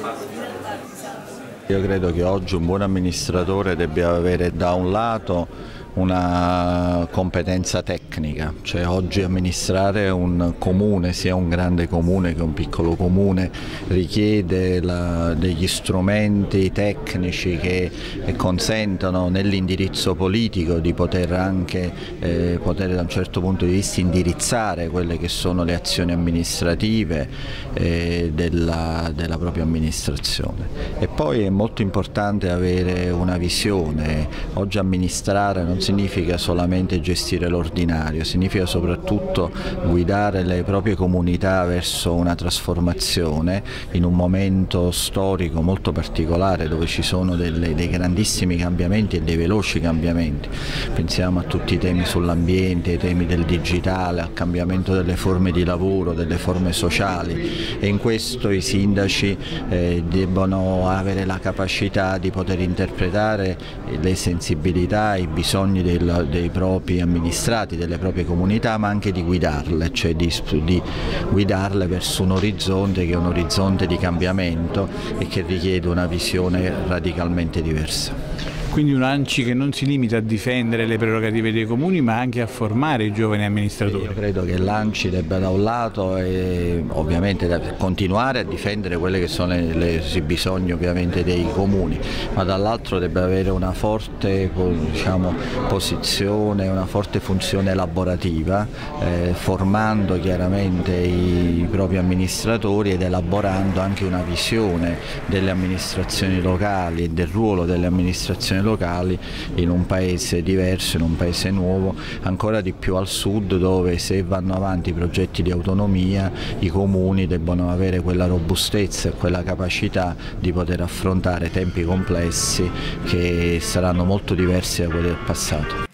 Io credo che oggi un buon amministratore debba avere da un lato una competenza tecnica, cioè oggi amministrare un comune, sia un grande comune che un piccolo comune, richiede degli strumenti tecnici che consentano nell'indirizzo politico di poter anche da un certo punto di vista indirizzare quelle che sono le azioni amministrative della propria amministrazione. E poi è molto importante avere una visione. Oggi amministrare non significa solamente gestire l'ordinario, significa soprattutto guidare le proprie comunità verso una trasformazione in un momento storico molto particolare dove ci sono dei grandissimi cambiamenti e dei veloci cambiamenti. Pensiamo a tutti i temi sull'ambiente, ai temi del digitale, al cambiamento delle forme di lavoro, delle forme sociali, e in questo i sindaci debbono avere la capacità di poter interpretare le sensibilità, i bisogni dei propri amministrati, delle proprie comunità, ma anche di guidarle, cioè di guidarle verso un orizzonte che è un orizzonte di cambiamento e che richiede una visione radicalmente diversa. Quindi un ANCI che non si limita a difendere le prerogative dei comuni ma anche a formare i giovani amministratori. Io credo che l'ANCI debba da un lato ovviamente continuare a difendere quelle che sono i bisogni ovviamente dei comuni, ma dall'altro debba avere una forte posizione, una forte funzione elaborativa, formando chiaramente i propri amministratori ed elaborando anche una visione delle amministrazioni locali e del ruolo delle amministrazioni locali in un paese diverso, in un paese nuovo, ancora di più al sud, dove se vanno avanti i progetti di autonomia i comuni debbono avere quella robustezza e quella capacità di poter affrontare tempi complessi che saranno molto diversi da quelli del passato.